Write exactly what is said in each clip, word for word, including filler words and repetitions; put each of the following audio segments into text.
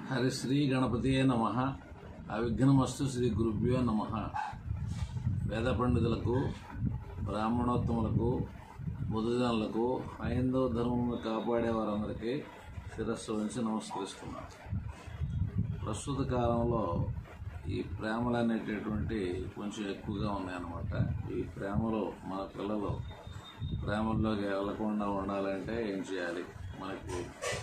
హరి శ్రీ గణపతియే నమః. అవిఘ్నమస్తు శ్రీ గురుభ్యో నమః. వేద పండితులకు, బ్రాహ్మణోత్తములకు, బుద్ధజనులకు, హైందవ ధర్మం కాపాడే వారందరికీ శిరస్సు వంచి నమస్కరిస్తున్నాను. ప్రస్తుత కాలంలో ఈ ప్రేమలు అనేటటువంటి కొంచెం ఎక్కువగా ఉన్నాయన్నమాట. ఈ ప్రేమలో మన పిల్లలు ప్రేమల్లోకి వెళ్ళకుండా ఉండాలంటే ఏం చేయాలి? మనకు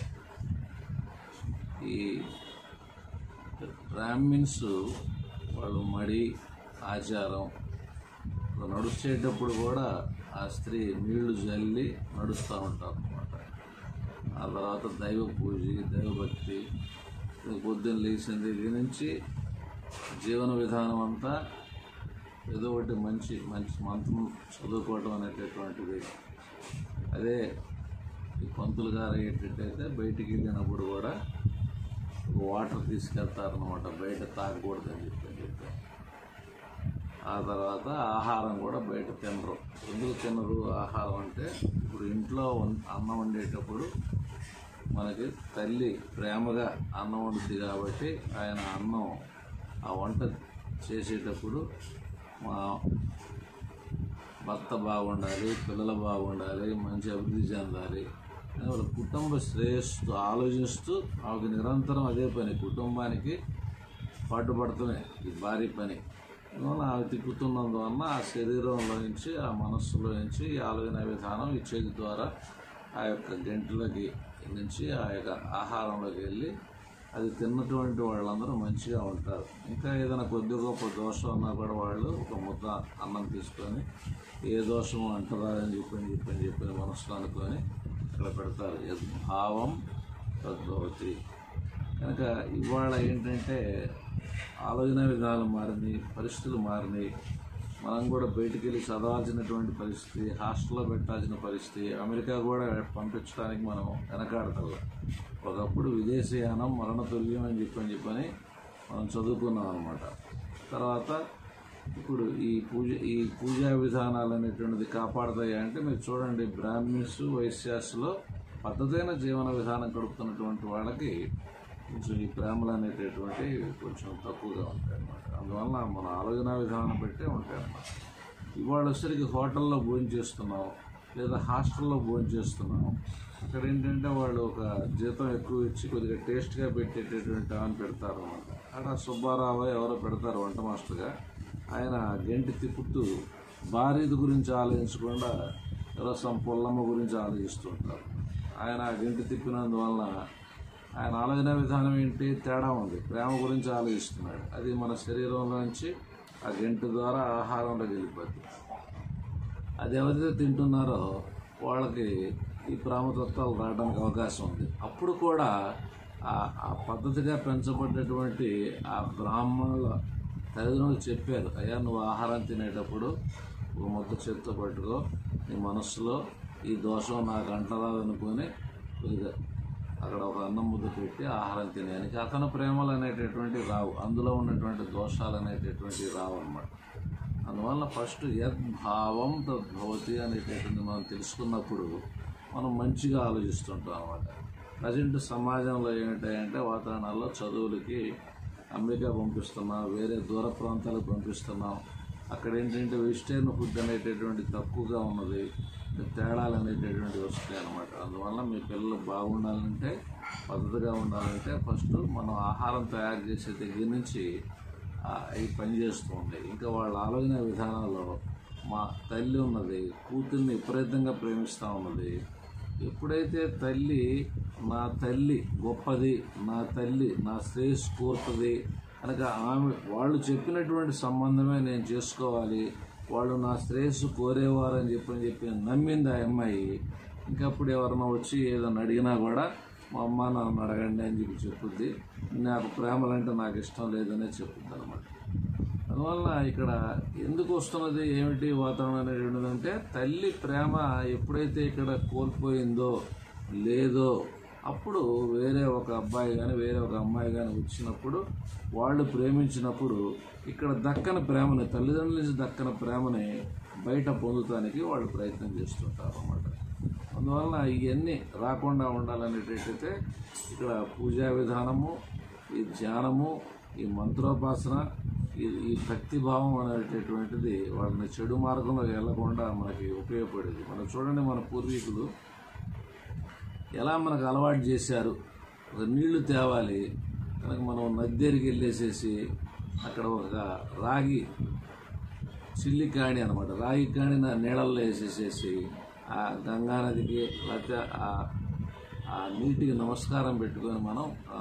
ఈ బ్రాహ్మిన్స్ వాళ్ళు మడి ఆచారం నడుచేటప్పుడు కూడా ఆ స్త్రీ నీళ్లు జల్లి నడుస్తూ ఉంటారు అన్నమాట. ఆ తర్వాత దైవ పూజ, దైవభక్తి, పొద్దున్న లేచిన దగ్గర నుంచి జీవన విధానం అంతా ఏదో ఒకటి మంచి మంచి మంత్రం చదువుకోవడం అనేటటువంటిది. అదే ఈ పంతులు గారు అయ్యేటట్టయితే బయటికి వెళ్ళినప్పుడు కూడా వాటర్ తీసుకెళ్తారనమాట, బయట తాగకూడదని చెప్పి చెప్పి ఆ తర్వాత ఆహారం కూడా బయట తినరు. ఎందుకు తినరు ఆహారం అంటే, ఇప్పుడు ఇంట్లో అన్నం వండేటప్పుడు మనకి తల్లి ప్రేమగా అన్నం వండుద్ది కాబట్టి ఆయన అన్నం ఆ వంట చేసేటప్పుడు మా భర్త బాగుండాలి, పిల్లలు బాగుండాలి, మంచి అభివృద్ధి చెందాలి, వాళ్ళ కుటుంబ శ్రేయస్సు ఆలోచిస్తూ ఆమెకు నిరంతరం అదే పని, కుటుంబానికి పాటుపడటమే ఈ భారీ పని. అందువల్ల ఆమె తిప్పుతున్నందువల్ల ఆ శరీరంలో నుంచి, ఆ మనస్సులో నుంచి ఈ ఆలోచన విధానం ఈ చేతి ద్వారా ఆ యొక్క గంటలకి నుంచి ఆ యొక్క ఆహారంలోకి వెళ్ళి అది తిన్నటువంటి వాళ్ళందరూ మంచిగా ఉంటారు. ఇంకా ఏదైనా కొద్ది గొప్ప దోషం ఉన్నా కూడా వాళ్ళు ఒక ముద్ద అన్నం తీసుకొని ఏ దోషం అంటారా అని చెప్పని చెప్పని చెప్పని మనసులో అనుకొని ఇక్కడ పెడతారు. యద్భావం తద్భవతి. కనుక ఇవాళ ఏంటంటే ఆలోచన విధానం మారినాయి, పరిస్థితులు మారినాయి. మనం కూడా బయటికి వెళ్ళి చదవాల్సినటువంటి పరిస్థితి, హాస్టల్లో పెట్టాల్సిన పరిస్థితి, అమెరికా కూడా పంపించడానికి మనం వెనకాడతాం. ఒకప్పుడు విదేశీయానం మరణతుల్యం అని చెప్పని చెప్పని మనం చదువుకున్నాం అనమాట. తర్వాత ఇప్పుడు ఈ పూజ ఈ పూజా విధానాలు అనేటువంటిది కాపాడతాయి అంటే మీరు చూడండి, బ్రాహ్మిన్స్ వైశ్యాస్లో పద్ధతైన జీవన విధానం గడుపుతున్నటువంటి వాళ్ళకి కొంచెం ఈ ప్రేమలు అనేటటువంటి కొంచెం తక్కువగా ఉంటాయి అన్నమాట. అందువల్ల మన ఆలోచన విధానం పెట్టే ఉంటాయి అన్నమాట. ఇవాళ వచ్చరికి హోటల్లో భోజనం చేస్తున్నాం లేదా హాస్టల్లో భోజనం చేస్తున్నాం. అక్కడ ఏంటంటే వాళ్ళు ఒక జీతం ఎక్కువ ఇచ్చి కొద్దిగా టేస్ట్గా పెట్టేటటువంటి అని పెడతారు అన్నమాట. అక్కడ సుబ్బారావు ఎవరో పెడతారు వంట మాస్టర్గా. ఆయన గంటి తిప్పుతూ భార్య గురించి ఆలోచించకుండా ఎవరో పుల్లమ్మ గురించి ఆలోచిస్తుంటారు. ఆయన గంటి తిప్పినందువలన ఆయన ఆలోచన విధానం ఏంటి తేడా ఉంది, ప్రేమ గురించి ఆలోచిస్తున్నాడు. అది మన శరీరంలో నుంచి ఆ గంటి ద్వారా ఆహారంలోకి వెళ్ళిపోతుంది. అది ఎవరైతే తింటున్నారో వాళ్ళకి ఈ ప్రేమతత్వాలు రావడానికి అవకాశం ఉంది. అప్పుడు కూడా ఆ పద్ధతిగా పెంచబడ్డటువంటి ఆ బ్రాహ్మణుల తల్లిదండ్రులు చెప్పారు, అయ్యా నువ్వు ఆహారం తినేటప్పుడు ఒక ముద్ద చేతితో పట్టుకో, నీ మనస్సులో ఈ దోషం నాకు అంటరాదనుకొని కొద్దిగా అక్కడ ఒక అన్నం ముద్ద పెట్టి ఆహారం తినేయానికి. అతను ప్రేమలు అనేటటువంటి రావు, అందులో ఉన్నటువంటి దోషాలు అనేటటువంటి రావు అన్నమాట. అందువల్ల ఫస్ట్ యద్భావం తద్భవతి అనేటటువంటి మనం తెలుసుకున్నప్పుడు మనం మంచిగా ఆలోచిస్తుంటాం అన్నమాట. ప్రజెంట్ సమాజంలో ఏంటంటే వాతావరణాల్లో చదువులకి అమెరికా పంపిస్తున్నాం, వేరే దూర ప్రాంతాలకు పంపిస్తున్నాం. అక్కడ ఏంటంటే వెజిటేరియన్ ఫుడ్ అనేటటువంటి తక్కువగా ఉన్నది, తేడాలు అనేటటువంటి వస్తాయి అన్నమాట. అందువల్ల మీ పిల్లలు బాగుండాలంటే, పద్ధతిగా ఉండాలంటే ఫస్ట్ మనం ఆహారం తయారు చేసే దగ్గర నుంచి అవి పనిచేస్తూ ఉంటాయి. ఇంకా వాళ్ళ ఆలోచన విధానంలో మా తల్లి ఉన్నది, కూతుర్ని విపరీతంగా ప్రేమిస్తూ ఉన్నది. ఎప్పుడైతే తల్లి నా తల్లి గొప్పది, నా తల్లి నా శ్రేయస్సు కోరుతుంది కనుక ఆమె వాళ్ళు చెప్పినటువంటి సంబంధమే నేను చేసుకోవాలి, వాళ్ళు నా శ్రేయస్సు కోరేవారని చెప్పని చెప్పి నమ్మింది ఆ అమ్మాయి. ఇంకప్పుడు ఎవరైనా వచ్చి ఏదైనా అడిగినా కూడా మా అమ్మ నన్ను అడగండి అని చెప్పి చెప్పుద్ది. నాకు ప్రేమలంటే నాకు ఇష్టం లేదనే చెప్పుద్ది అనమాట. అందువల్ల ఇక్కడ ఎందుకు వస్తున్నది ఏమిటి వాతావరణం అనేటువంటిది అంటే, తల్లి ప్రేమ ఎప్పుడైతే ఇక్కడ కోల్పోయిందో లేదో అప్పుడు వేరే ఒక అబ్బాయి కానీ వేరే ఒక అమ్మాయి కానీ వచ్చినప్పుడు వాళ్ళు ప్రేమించినప్పుడు ఇక్కడ దక్కని ప్రేమని, తల్లిదండ్రుల నుంచి దక్కని ప్రేమని బయట పొందుతానికి వాళ్ళు ప్రయత్నం చేస్తుంటారు అన్నమాట. అందువలన ఇవన్నీ రాకుండా ఉండాలనేటట్టయితే ఇక్కడ పూజా విధానము, ఈ ధ్యానము, ఈ మంత్రోపాసన, ఈ ఈ భక్తిభావం అనేటటువంటిది వాళ్ళని చెడు మార్గంలో వెళ్లకుండా మనకి ఉపయోగపడేది. మనం చూడండి, మన పూర్వీకులు ఎలా మనకు అలవాటు చేశారు. ఒక నీళ్లు తేవాలి కనుక మనం నది దగ్గరికి వెళ్ళేసేసి అక్కడ ఒక రాగి చిల్లి కాణి అనమాట, రాగి కాణి నీళ్ళల్లో వేసేసేసి ఆ గంగా నదికి లేకపోతే ఆ నీటికి నమస్కారం పెట్టుకొని మనం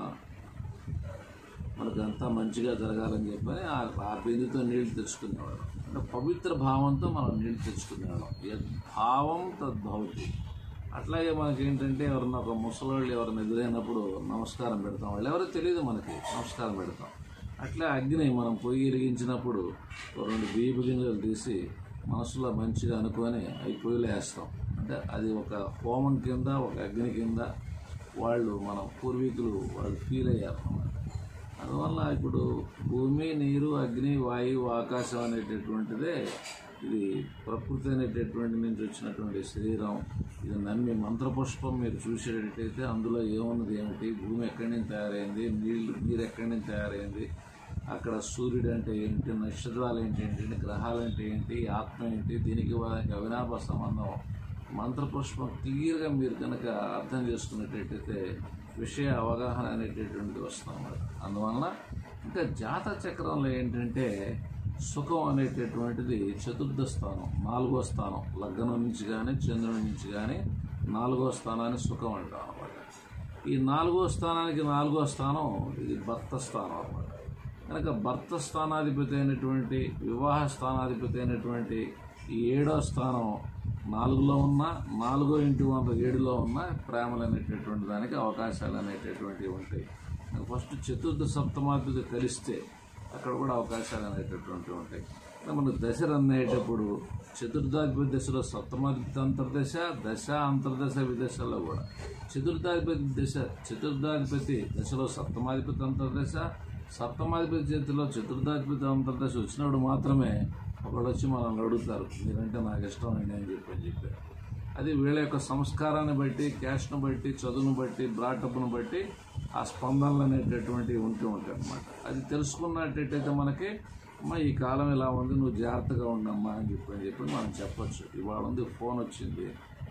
మనకు అంతా మంచిగా జరగాలని చెప్పని ఆ బిందుతో నీళ్లు తెచ్చుకునేవాడు. అంటే పవిత్ర భావంతో మనం నీళ్లు తెచ్చుకునేవాళ్ళం. యద్భావం తద్భవతి. అట్లాగే మనకి ఏంటంటే ఎవరన్నా ఒక ముసలోళ్ళు ఎవరైనా ఎదురైనప్పుడు నమస్కారం పెడతాం, వాళ్ళు ఎవరో తెలియదు మనకి, నమస్కారం పెడతాం. అట్లా అగ్ని మనం పొయ్యి వెలిగించినప్పుడు రెండు బియ్యపు గింజలు తీసి మనసులో మంచిగా అనుకొని అవి పొయ్యిలో వేస్తాం. అంటే అది ఒక హోమం కింద, ఒక అగ్ని కింద వాళ్ళు మన పూర్వీకులు వాళ్ళు ఫీల్ అయ్యారు అన్నమాట. అందువల్ల ఇప్పుడు భూమి, నీరు, అగ్ని, వాయువు, ఆకాశం అనేటటువంటిదే ఇది ప్రకృతి అనేటటువంటి నుంచి వచ్చినటువంటి శరీరం. ఇది నమ్మి మంత్రపుష్పం మీరు చూసేటట్టయితే అందులో ఏమున్నది ఏమిటి, భూమి ఎక్కడి నుంచి తయారైంది, నీళ్ళు నీరు ఎక్కడి నుంచి తయారైంది, అక్కడ సూర్యుడు అంటే ఏంటి, నక్షత్రాలు ఏంటి ఏంటి, గ్రహాలు అంటే ఏంటి, ఆత్మ ఏంటి, దీనికి వాళ్ళకి అవినాభ సంబంధం మంత్రపుష్పం క్లియర్గా మీరు కనుక అర్థం చేసుకునేటట్టయితే విషయ అవగాహన అనేటటువంటిది వస్తుంది. అందువలన ఇంకా జాతక చక్రంలో ఏంటంటే సుఖం అనేటటువంటిది చతుర్థ స్థానం, నాలుగో స్థానం, లగ్నం నుంచి కానీ చంద్రుడి నుంచి కానీ నాలుగో స్థానాన్ని సుఖం అంటాం అన్నమాట. ఈ నాలుగో స్థానానికి నాలుగో స్థానం ఇది భర్త స్థానం అన్నమాట. కనుక భర్త స్థానాధిపతి అయినటువంటి, వివాహ స్థానాధిపతి అయినటువంటి ఈ ఏడో స్థానం నాలుగులో ఉన్న, నాలుగో ఇంటి వంద ఏడులో ఉన్న ప్రేమలు అనేటటువంటి దానికి అవకాశాలు అనేటటువంటివి ఉంటాయి. ఫస్ట్ చతుర్థ సప్తమాధిపతి కలిస్తే అక్కడ కూడా అవకాశాలు అనేటటువంటివి ఉంటాయి. మనకు దశలు అనేటప్పుడు చతుర్థాధిపతి దశలో సప్తమాధిపతి అంతర్దశ, దశ అంతర్దశ విదశలో కూడా చతుర్థాధిపతి దశ చతుర్థాధిపతి దశలో సప్తమాధిపతి అంతర్దశ, సప్తమాధిపతి చేతిలో చతుర్థాధిపతి అంతర్దశ వచ్చినప్పుడు మాత్రమే ఒకళ్ళు వచ్చి మనల్ని అడుగుతారు, మీరంటే నాకు ఇష్టం అండి అని చెప్పి అని చెప్పారు. అది వీళ్ళ యొక్క సంస్కారాన్ని బట్టి, క్యాస్ట్ను బట్టి, చదువును బట్టి, బ్రాటప్ను బట్టి ఆ స్పందనలు అనేటటువంటివి ఉంటూ ఉంటాయి అన్నమాట. అది తెలుసుకున్నట్టయితే మనకి అమ్మ ఈ కాలం ఇలా ఉంది, నువ్వు జాగ్రత్తగా ఉండమ్మా అని చెప్పి అని చెప్పి మనం చెప్పచ్చు. ఇవాళ ఉంది ఫోన్ వచ్చింది,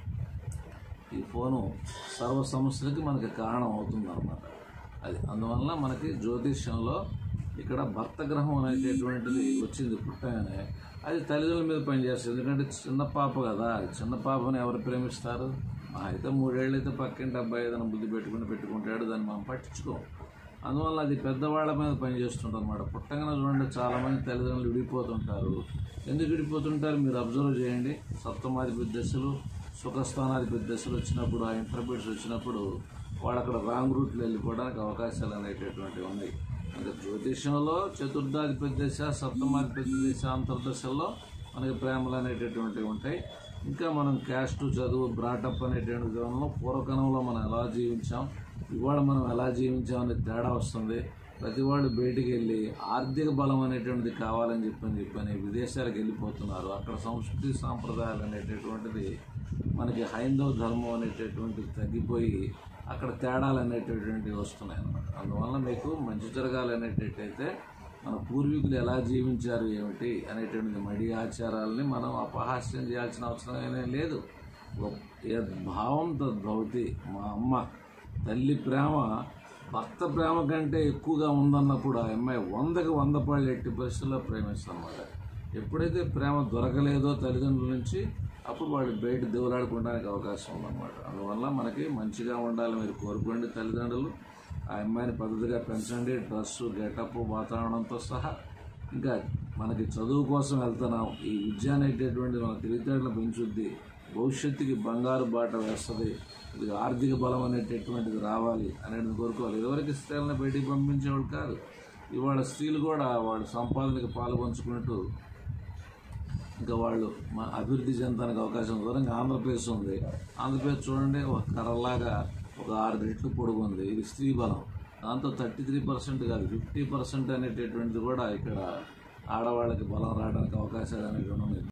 ఈ ఫోను సర్వ సమస్యలకి మనకి కారణం అవుతుంది అన్నమాట. అది అందువల్ల మనకి జ్యోతిష్యంలో ఇక్కడ భర్త గ్రహం అనేటటువంటిది వచ్చింది పుట్టగానే అది తల్లిదండ్రుల మీద పనిచేస్తుంది. ఎందుకంటే చిన్న పాప కదా, చిన్న పాపని ఎవరు ప్రేమిస్తారు? అయితే మూడేళ్ళు అయితే పక్కింటి అబ్బాయి ఏదైనా బుద్ధి పెట్టుకుని పెట్టుకుంటాడు, దాన్ని మనం పట్టించుకోం. అందువల్ల అది పెద్దవాళ్ళ మీద పనిచేస్తుంటారు అన్నమాట. పుట్టగానే చూడండి చాలామంది తల్లిదండ్రులు విడిపోతుంటారు. ఎందుకు విడిపోతుంటారు మీరు అబ్జర్వ్ చేయండి. సప్తమాధిపతి దశలు, సుఖస్థానాధిపతి దశలు వచ్చినప్పుడు, ఆ ఇంటర్మీడియట్స్ వచ్చినప్పుడు వాళ్ళు అక్కడ రాంగ్ రూట్లో వెళ్ళిపోవడానికి అవకాశాలు అనేటటువంటివి ఉన్నాయి. అంటే జ్యోతిష్యంలో చతుర్థాధిపతి దశ, సప్తమాధిపతి దశ, అంతర్దశల్లో మనకి ప్రేమలు అనేటటువంటివి ఉంటాయి. ఇంకా మనం క్యాస్ట్, చదువు, బ్రాటప్ అనేటువంటి విధానంలో పూర్వకాలంలో మనం ఎలా జీవించాం, ఇవాళ మనం ఎలా జీవించాం అనే తేడా వస్తుంది. ప్రతి వాళ్ళు బయటికి వెళ్ళి ఆర్థిక బలం అనేటువంటిది కావాలని చెప్పని చెప్పని విదేశాలకు వెళ్ళిపోతున్నారు. అక్కడ సంస్కృతి సాంప్రదాయాలు అనేటటువంటిది మనకి హైందవ ధర్మం అనేటటువంటిది తగ్గిపోయి అక్కడ తేడాలు అనేటటువంటివి వస్తున్నాయి అన్నమాట. అందువల్ల మీకు మంచి జరగాలనేటట్టయితే మన పూర్వీకులు ఎలా జీవించారు ఏమిటి అనేటువంటిది మడి ఆచారాలని మనం అపహాస్యం చేయాల్సిన అవసరం ఏమీ లేదు. భావం తద్భవతి. మా అమ్మ తల్లి ప్రేమ భర్త ప్రేమ కంటే ఎక్కువగా ఉందన్నప్పుడు ఆ అమ్మాయి వందకి వంద పాళ్ళు ఎట్టి పరిస్థితుల్లో ప్రేమిస్తాం అన్నమాట. ఎప్పుడైతే ప్రేమ దొరకలేదో తల్లిదండ్రుల నుంచి అప్పుడు వాళ్ళు బయట దేవులాడుకోవడానికి అవకాశం ఉందన్నమాట. అందువల్ల మనకి మంచిగా ఉండాలి మీరు కోరుకోండి తల్లిదండ్రులు. ఆ అమ్మాయిని పద్ధతిగా పెంచండి, డ్రెస్సు, గెటప్, వాతావరణంతో సహా. ఇంకా మనకి చదువు కోసం వెళ్తున్నాం, ఈ విద్య అనేటటువంటి మన తెలివితేటలు పెంచుద్ది, భవిష్యత్తుకి బంగారు బాట వేస్తుంది, ఇది ఆర్థిక బలం అనేటటువంటిది రావాలి అనేది కోరుకోవాలి. ఇదివరకు స్త్రీలను బయటికి పంపించేవాళ్ళు కాదు. ఇవాళ స్త్రీలు కూడా వాళ్ళు సంపాదనకి పాలు పంచుకున్నట్టు ఇంకా వాళ్ళు మా అభివృద్ధి చెందడానికి అవకాశం ఉంది. ఇంకా ఆంధ్రప్రదేశ్ ఉంది. ఆంధ్రప్రదేశ్ చూడండి ఒక కర్రలాగా ఒక ఆరు రెట్లు పొడుగు ఉంది. ఇది స్త్రీ బలం. దాంతో థర్టీ త్రీ పర్సెంట్ కాదు ఫిఫ్టీ పర్సెంట్ అనేటటువంటిది కూడా ఇక్కడ ఆడవాళ్ళకి బలం రావడానికి అవకాశాలు అనేవి ఉన్నాయి.